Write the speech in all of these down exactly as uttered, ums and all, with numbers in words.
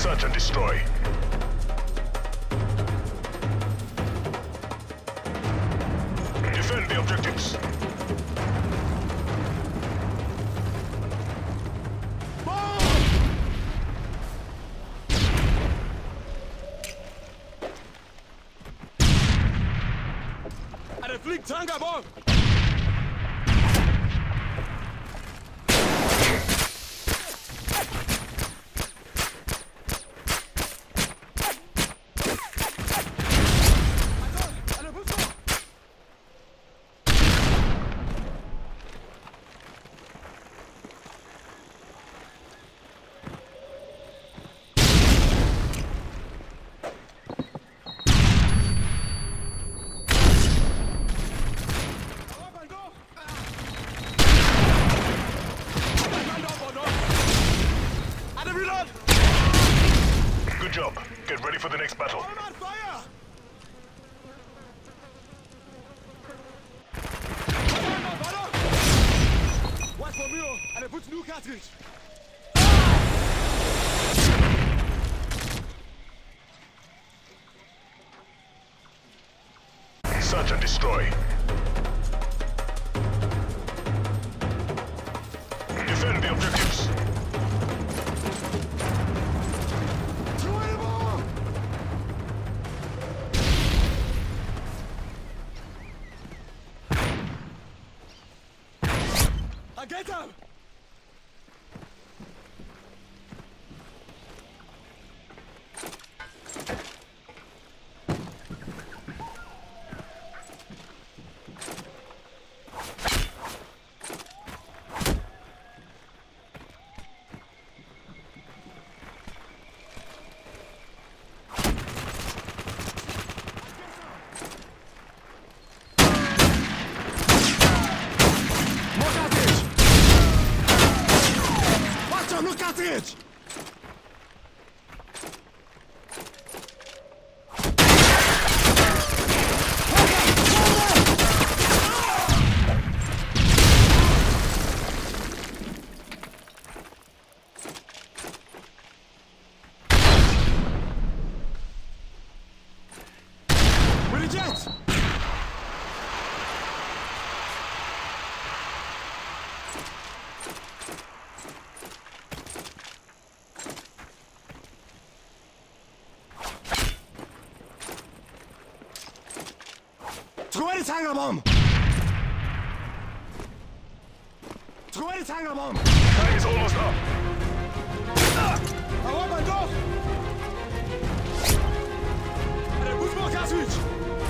Search and destroy. Defend the objectives. Er fliegt Tanker bom! Good job. Get ready for the next battle. Watch for me, and I put new cartridge. Search and destroy. Defend the objectives. I get him! Look at it! With the jets! Throw the Tanker bomb! Throw the Tanker bomb! Time is almost up. I want my dog! And I put more cartridge!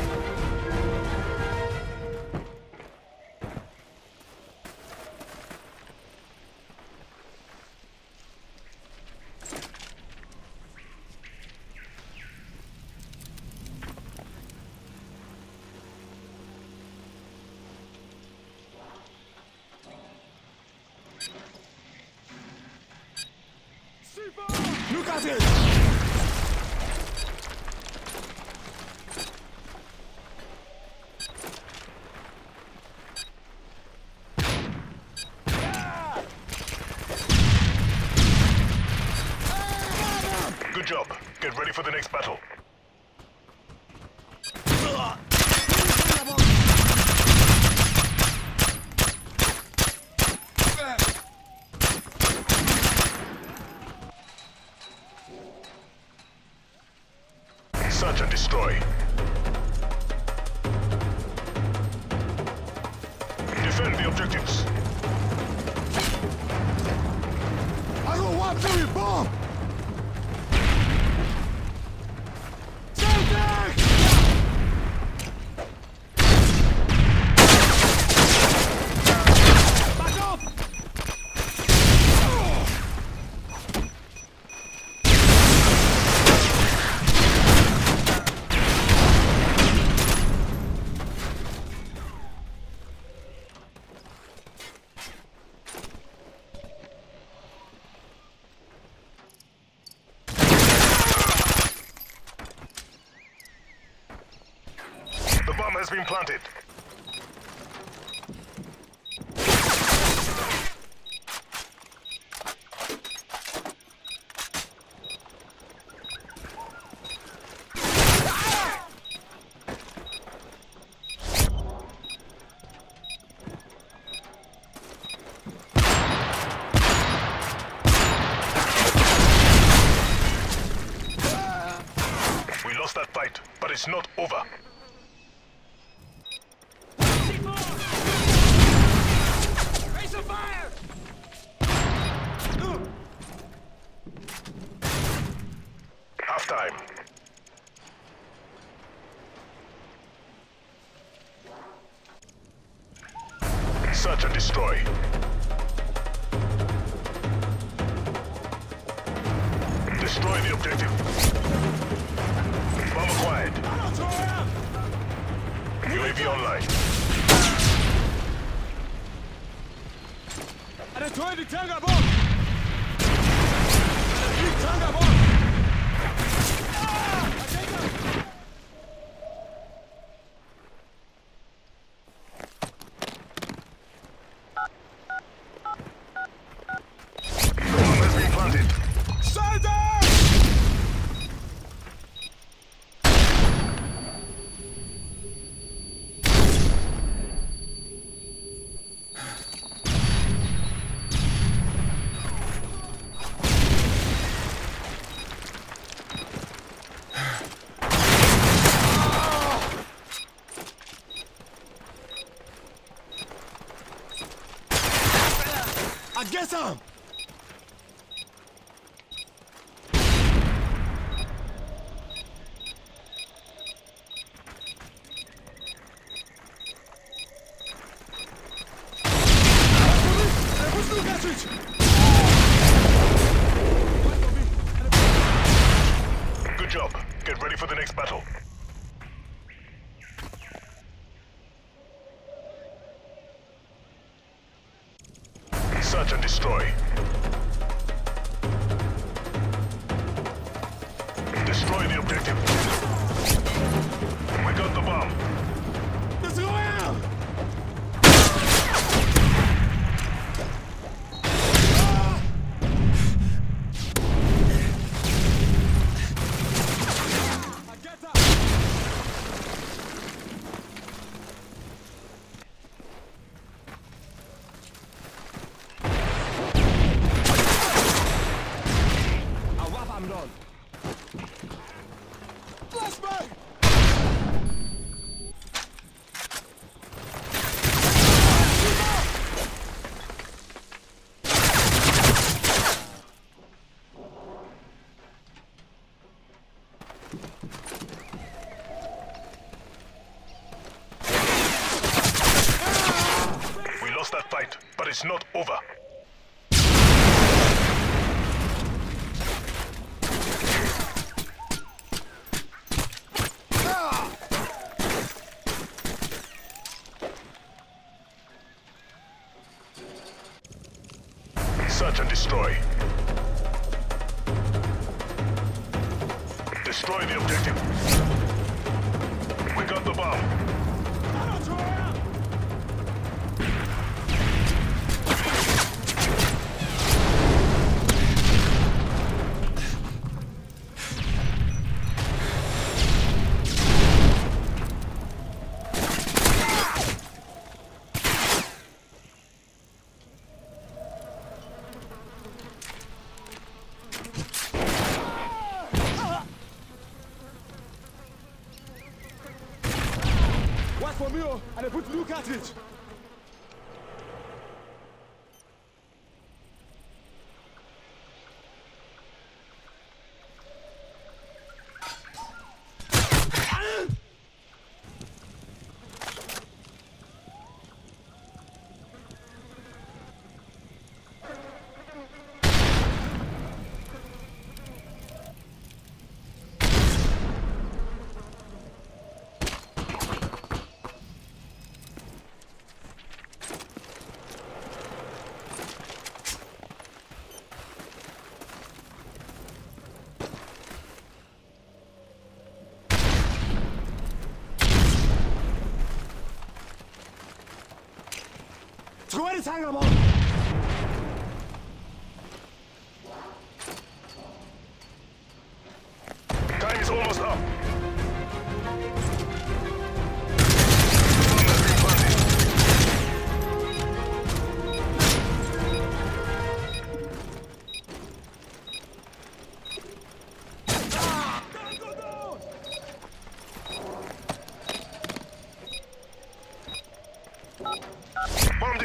Look at it! Good job. Get ready for the next battle. Search and destroy. Defend the objectives. I got one very bomb! Back up! The bomb has been planted. fight, but it's not over. Raise a fire! Half time. Search and destroy. Destroy the objective. Bomb acquired. U A V online. Eine Tor die Tangerbomb! Die Tangerbomb! Bomb has been planted. I get some! Good job. Get ready for the next battle. Search and destroy. Destroy the objective. We got the bomb. Let's go out! Flashbang! We lost that fight, but it's not over. Search and destroy. Destroy the objective. We got the bomb. Watch for me, oh, and I put new cartridge. Throw the tango! Time is almost up. Bomb has been planted.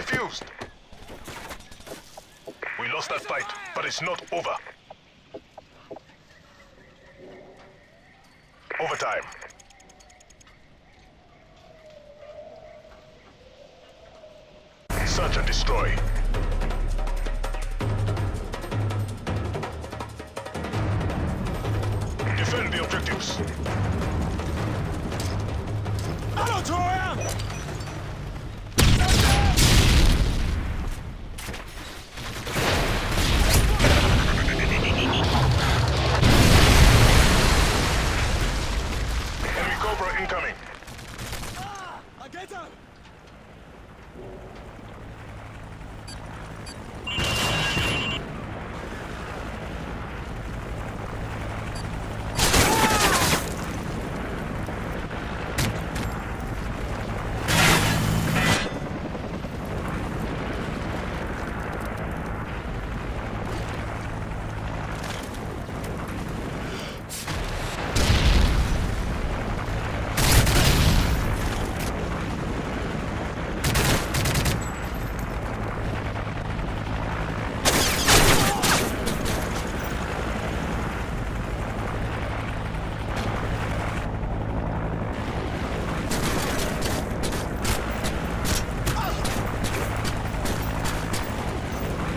defused. We lost that fight, but it's not over. Overtime. Search and destroy. Defend the objectives. Hello, Torian! Enemy Cobra incoming. I get him!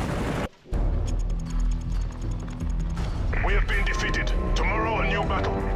We have been defeated. Tomorrow, a new battle.